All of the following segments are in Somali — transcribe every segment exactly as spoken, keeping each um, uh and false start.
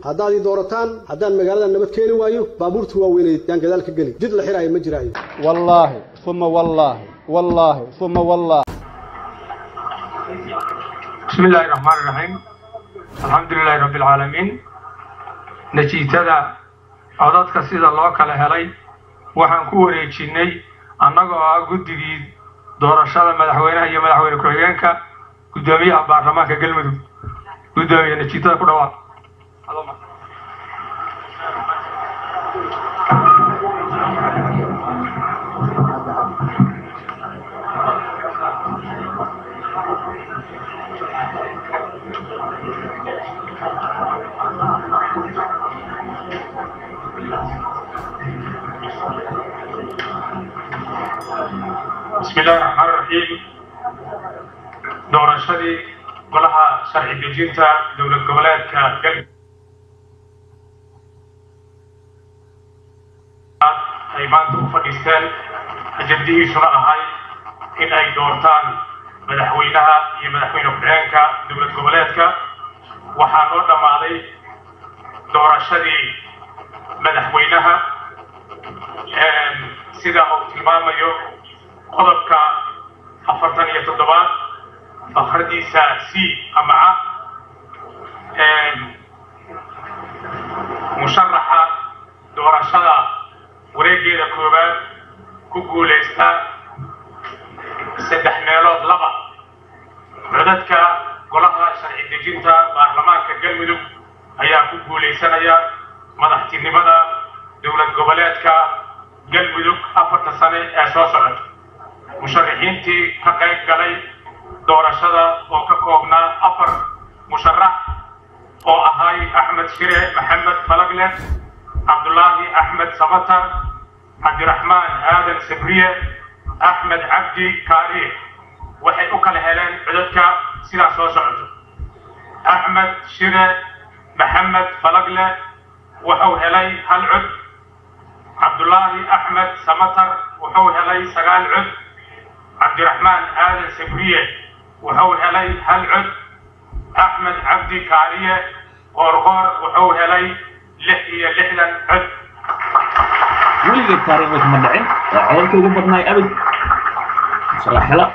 haddaad doorataan haddaan magaalada nabad keeni waayo baabuurtu waa weynayd yaan gadaal ka geli jid la xiraayo ma jiraayo wallaahi thumma wallaahi wallaahi thumma wallaahi بسم الله الرحمن الرحيم الحمد لله رب العالمين نتيجة عددك سيدا الله كلا هلي وحن كوريتشيني أننا قدي دورشة مدحوينها هي مدحوين كوينكا قدامي برلمانك قلمدو قدامي نتيجة كلها بسم الله الرحمن الرحيم دورة شدي قلها شرعي بجينتا دولة قبلات كقلب أيضاً توفديستان أجديه شرع هاي إن أي دورتان مدحوينها هي مدحوين أفريقيا دولة قبلات وحانونا معلي دورة شدي مدحوينها سيدا أو تلمام يوم قضبك أفرطان يتضبات فخردي سي أمعا مشرحة دورة شدا وريقي لكوبان كوكوليستا سدح ميلود لبا عددك قولها شرعي دجينتا بارلمانك قلمدو أيا كوكوليسانا يا مدحتي نمدا دولة قبلاتك قلمدو أفرط سنة أساسا مشرحينتي كقيب قلي دورشدا وككوبنا أفر مشرح oo ahay أحمد شيري محمد فلقلة عبد الله أحمد سمطر عبد الرحمن آدم سبرية أحمد عبدي كاري وحي أكل هلان عددك سيدا سوسعد أحمد شيري محمد فلقلة وحو هلي هالعد عبد الله أحمد سمطر وحو هلي سقال عد عبد الرحمن آدم سبرية وحول هلي هالعد أحمد عبدي كارية غرغر وحول هلي لحية لحلا عد ولي التاريخ بس مدعين عيالك يقول بدناي أبد صراحة لا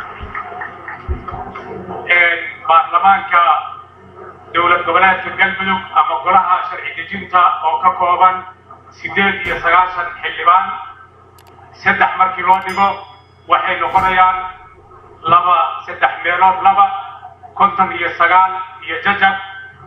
برلمانك دولة قبلات القلبلوك أما قولها شرعي دجينتا أو ككوبان سيديد يسغاشا حلبان سدح مركي لونيغو waxay noqonayaan laba saddex meelood laba konton iyo sagaal iyo jajab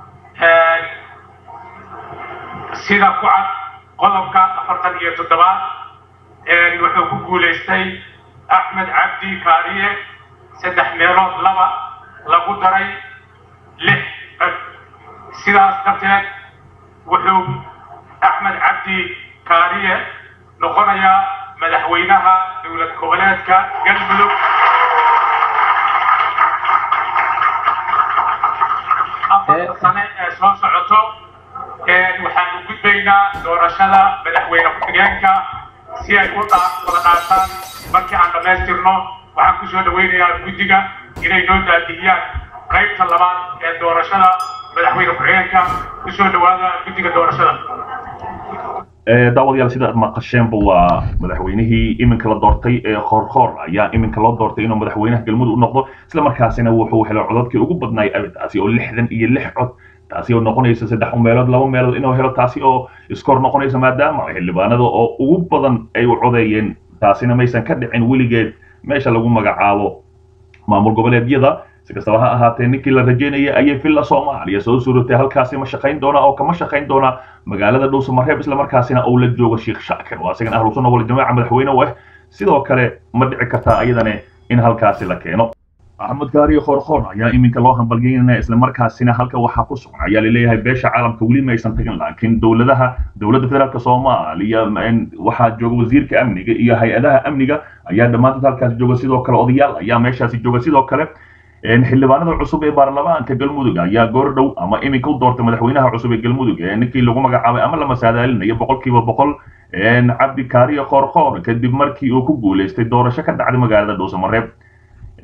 sida ku cad qodobka afartan iyo toddobaad wuxuu ku guulaystay axmed cabdi kaariye saddex meelood laba lagu daray lix cod sidaas darteed wuxuu axmed cabdi kaariye noqonayaa madaxweynaha dowlad goboleedka galmudug afarta sane ee soo socoto waxaan u gudbaynaa doorashada madaxweyne ku-xigeenka si ay u wada dhaataan markii aan dhammaystirno waxaan kusoo dhaweynayaa guddiga inay noo daadiyaan qaybta labaad ee doorashada madaxweyne ku-xigeenka kusoo dhawaada guddiga doorashada daawadayaal sida aad maqasheenba waa madaxweynihii iminka la doortay ee khoorkhoor ayaa iminka loo doortay inuu madaxweynaha galmudug u noqdo isla markaasina wuxuu helay codadkii ugu badnaay abitaasi oo lixdan iyo lix cod taasi oo noqonaysa saddex meelood laba meelood inuu helo taasi oo iskoor noqonaysa maadaama xildhibaanada oo ugu badan ay u codeeyeen taasina maysan ka dhicin weligeed meesha lagu magacaabo maamul goboleedyada si kastaba ha ahaatee ninkii la rajeynayay ayay villa Soomaaliya soo suurtay halkaasi ma shaqayn doona oo kama shaqayn doona magaalada Dhuusamareeb isla markaasina uu la joogo Sheekh Shaakir waa isagan ahlu sunna wal jamaa madaxweyne wax sidoo kale ma dhici kartaa ayadana in halkaasi la keeno Ahmed Kaari Khoorkhoor ayaa iminka loo hambalgeynaa isla markaasina halka waxa ku sugan ayaa leeyahay beesha caalamka wali ma aysan tagin laakiin dawladaha dawladda federaalka Soomaaliya waxa jooga wasiirka amniga iyo hay'adaha amniga ayaa dhamaantood halkaas jooga sidoo kale odayaal ayaa meeshaasi jooga sidoo kale in xildhibaanada cusub ee baarlamaanka galmudug ayaa goor dhow ama iminka u doortay madaxweynaha cusub ee galmudug ee ninkii lagu magacaabay ama la masaadaalinayo boqolkiiba boqol in Cabdi Kaari Khoorkhoor kadib markii uu ku guuleystay doorasho ka dhacday magaalada Dhuusamareeb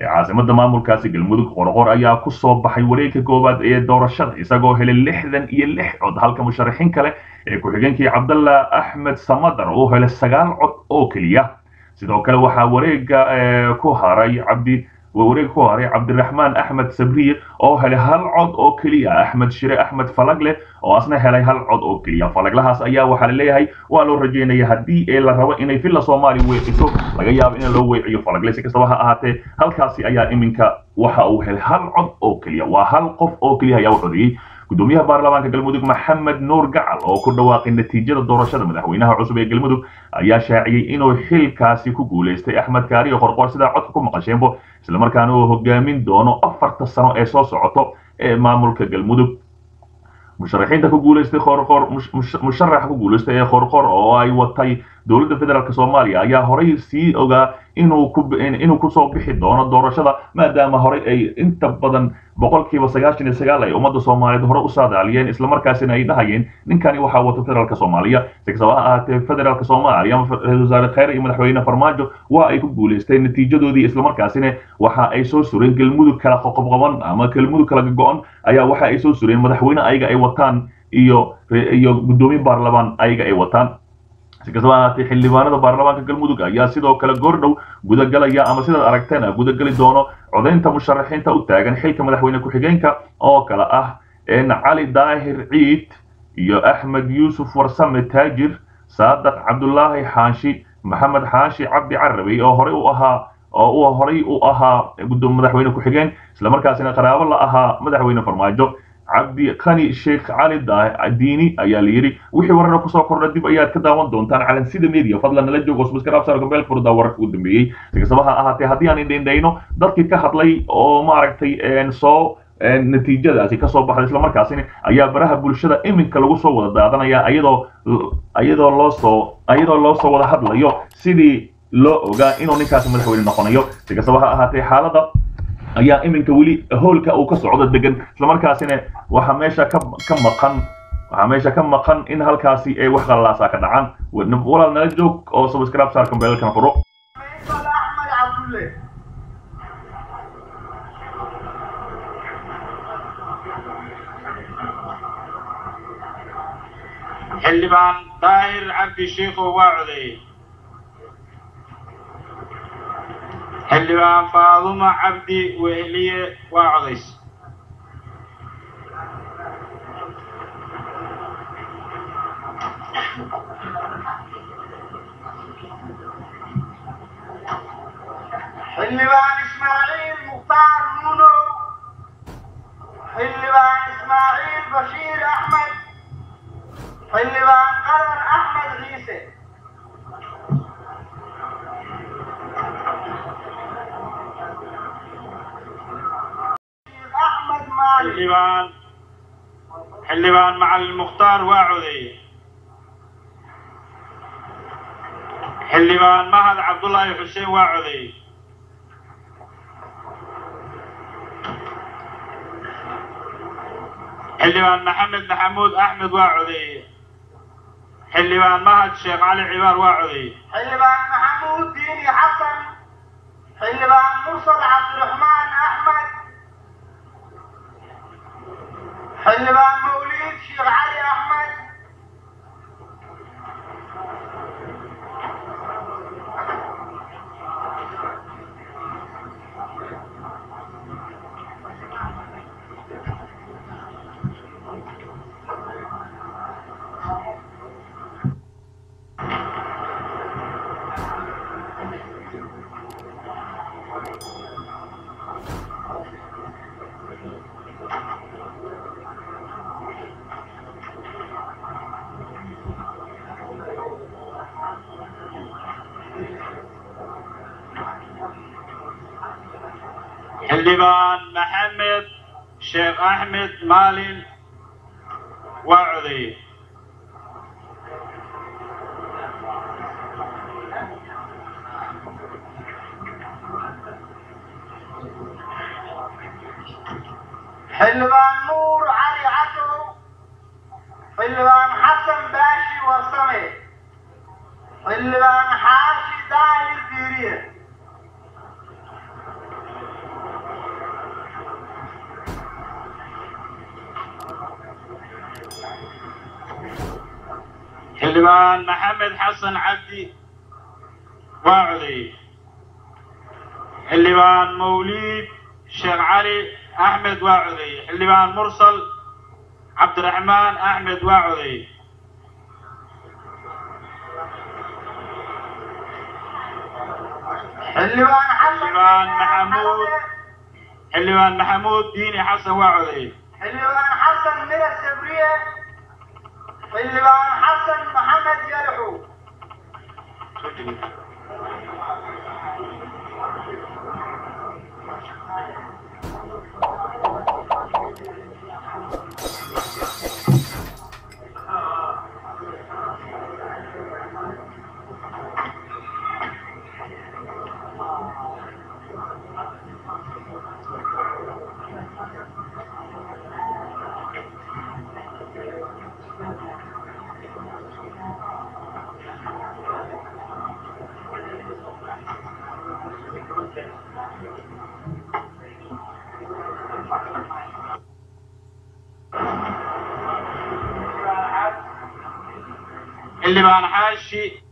caasimada maamulkaasi galmudug qorqor ayaa ku soo baxay wareegga koowaad ee doorashada isagoo helay lixdan iyo lix cod halka musharaxiin kale ee ku-xigeenkii cabdalla axmed samadar uu helay sagaal cod oo keliya sidoo kale waxaa wareegga ku haray cabdi wareeg ku haray cabdiraxmaan axmed sabriye oo helay hal cod oo keliya axmed shire axmed falagle oo asna helay hal cod oo keliya falaglahaas ayaa waxaa la leeyahay waa loo rajeynaya haddii ee la rabo inay villa soomaaliya weeciso laga yaabo in loo weeciyo falagle si kastaba ha ahaatee halkaasi ayaa iminka waxa uu helay hal cod oo keliya waa hal qof oo keliya ayaa u codeeyey gudoomiyaha baarlamaanka galmudug maxamed nuur gacal oo ku dhawaaqay natiijada doorashada madaxweynaha cusub ee galmudug ayaa shaaciyey inuu xilkaasi ku guuleystay axmed kaariyo qorqor sida codka ku maqasheenbo isla markaana uu hogaamin doono afarta sano ee soo socoto ee maamulka galmudug musharaxiinta ku guuleystay qorqor musharaxa ku guuleystay ee qorqor oo ay watay dowladda federaalka soomaaliya ayaa horay sii ogaa inuu ku inuu ku soo bixi doono doorashada maadaama horay ay inta badan boqolkiiba sagaashan iyo sagaal ay ummadda soomaaliyeed hore u saadaaliyeen isla markaasina ay dhahayeen ninkani waxaa wata federaalka soomaaliya si kastaba ha ahaatee federaalka soomaaliya ama ra-iisul wasaare khayre iyo madaxweyne farmaajo waa ay ku guuleysteen natiijadoodii isla markaasina waxa ay soo sureen galmudug kala qoqobqaban ama galmudug kala go-on ayaa waxa ay soo sureen madaxweyne ayaga ay wataan iyo iyo gudoomiye baarlamaan ayaga ay wataan si kastaba ahaatee xildhibaanada baarlamaanka galmudug ayaa sidoo kale goordhow gudagalaya ama sidaad aragteen gudagali doono codaynta musharaxiinta u taagan xilka madaxweyne ku-xigeenka oo kale ah cali daahir ciid iyo axmed yuusuf warsame taajir saadaq cabdulaahi xaashi maxamed xaashi cabdi carabey oo horey u ahaa oo uu horey u ahaa gudoomiye madaxweyne ku-xigeen isla markaasina qaraabo la ahaa madaxweyne farmaajo cabdi qani sheekh cali diini ayaa la yidhi wixii wararka kusoo kordha dib ayaad ka daawan doontaan calansida media fadlan nala joogo subscribe saarka bell furda wararka ugu dambeeyey si kastaba ha ahaatee haddii aan indhaindhayno dadkii ka hadlay oo maaragtay soo natiijadaasi kasoo baxday isla markaasina ayaa baraha bulshada iminka lagu soo wada daadanaya iyadoo iyadoo loo soo iyadoo loo soo wada hadlayo sidii loo ogaa inuu ninkaasi madaxweyne noqonayo si kastaba ha ahaatee xaaladda ayaa iminka weli hoolka uu ka socdo degan isla markaasina waxa meesha ka ka maqan waxa meesha ka maqan in halkaasi ay wax qalalaasa ka dhacaan walaal nala joog oo subscribe saarkan beelkan furo xildhibaan daahir cabdi sheekhow waa codeeyey xildhibaan faadumo cabdi wehliye waa codays xildhibaan ismaaciil mukhtaar nuuno xildhibaan ismaaciil bashiir axmed xildhibaan qadan axmed ciise xildhibaan xildhibaan macalin mukhtaar waa codeeyey xildhibaan mahad cabdullaahi xuseen waa codeeyey xildhibaan maxamed maxamuud axmed waa codeeyey xildhibaan mahad sheekh cali cibaar waa codeeyey xildhibaan maxamuud diini xasan xildhibaan mursal cabdiraxmaan axmed xildhibaan mawliid sheekh cali axmed xildhibaan maxamed sheekh axmed maalin waa codeeyey xildhibaan nuur cali cadow xildhibaan xasan baashi warsame xildhibaan xaashi daahir diiriye حلبان محمد حسن عبدي وعلي حلبان موليد شيخ علي أحمد وعلي حلبان مرسل عبد الرحمن أحمد وعلي حلوان حلبان محمود حلبان محمود ديني حسن وعلي حلوان حسن من السبرية حلوان حسن محمد يلحو حلبان حاشي